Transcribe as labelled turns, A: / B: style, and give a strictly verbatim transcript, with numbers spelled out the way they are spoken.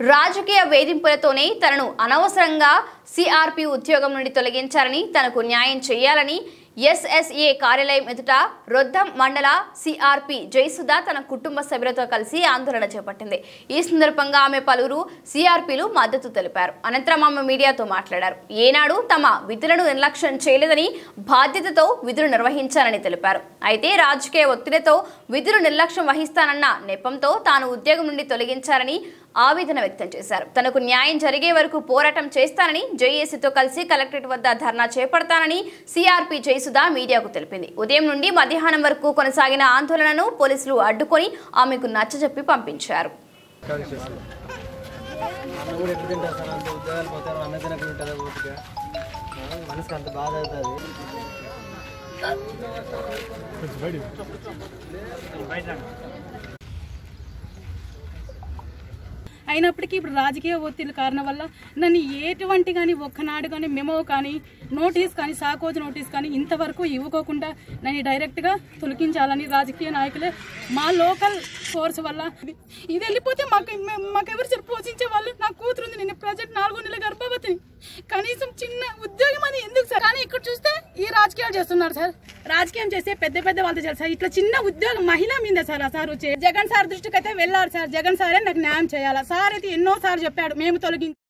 A: రాజకీయ వేధింపులతోనే తనను అనవసరంగా సిఆర్పి ఉద్యోగం నుండి తొలగించారని, తనకు న్యాయం చేయాలని ఎస్ఎస్ఏ కార్యాలయం ఎదుట రొద్దం మండల సిఆర్పి జయసుధ తన కుటుంబ సభ్యులతో కలిసి ఆందోళన చేపట్టింది. ఈ సందర్భంగా ఆమె పలువురు సిఆర్పిలు మద్దతు తెలిపారు. అనంతరం ఆమె మీడియాతో మాట్లాడారు. ఏనాడు తమ విధులను నిర్లక్ష్యం చేయలేదని, బాధ్యతతో విధులు నిర్వహించాలని తెలిపారు. అయితే రాజకీయ ఒత్తిడితో విధులు నిర్లక్ష్యం వహిస్తానన్న నెపంతో తాను ఉద్యోగం నుండి తొలగించారని ఆవేదన వ్యక్తం చేశారు. తనకు న్యాయం జరిగే వరకు పోరాటం చేస్తానని, జేఏసీతో కలిసి కలెక్టరేట్ వద్ద ధర్నా చేపడతానని సిఆర్పి జయసుధ మీడియాకు తెలిపింది. ఉదయం నుండి మధ్యాహ్నం వరకు కొనసాగిన ఆందోళనను పోలీసులు అడ్డుకొని ఆమెకు నచ్చజెప్పి పంపించారు.
B: అయినప్పటికీ ఇప్పుడు రాజకీయ ఒత్తిడి కారణం వల్ల నన్ను ఎటువంటి కానీ ఒక్కనాడు కానీ మెమో కానీ నోటీస్ కానీ సాకోజు నోటీస్ కానీ ఇంతవరకు ఇవ్వకోకుండా నన్ను డైరెక్ట్గా తొలగించాలని రాజకీయ నాయకులే మా లోకల్ ఫోర్స్ వల్ల ఇది వెళ్ళిపోతే మాకు మాకెవరు సరి పోషించే వాళ్ళు. నా కూతురుంది, నేను ప్రజెంట్ నాలుగో నెలల గర్భవతిని. కనీసం చిన్న ఉద్యోగం అని ఎందుకు సార్? కానీ ఇక్కడ చూస్తే ఈ రాజకీయాలు చేస్తున్నారు సార్. రాజకీయం చేస్తే పెద్ద పెద్ద వాళ్ళతో చేయాలి సార్. ఇట్లా చిన్న ఉద్యోగం మహిళ మీద సార్ సార్ వచ్చే జగన్ సార్ దృష్టికి అయితే వెళ్ళారు సార్. జగన్ సారే నాకు న్యాయం చేయాలా సార్ అయితే ఎన్నో సార్లు చెప్పాడు మేము తొలగించి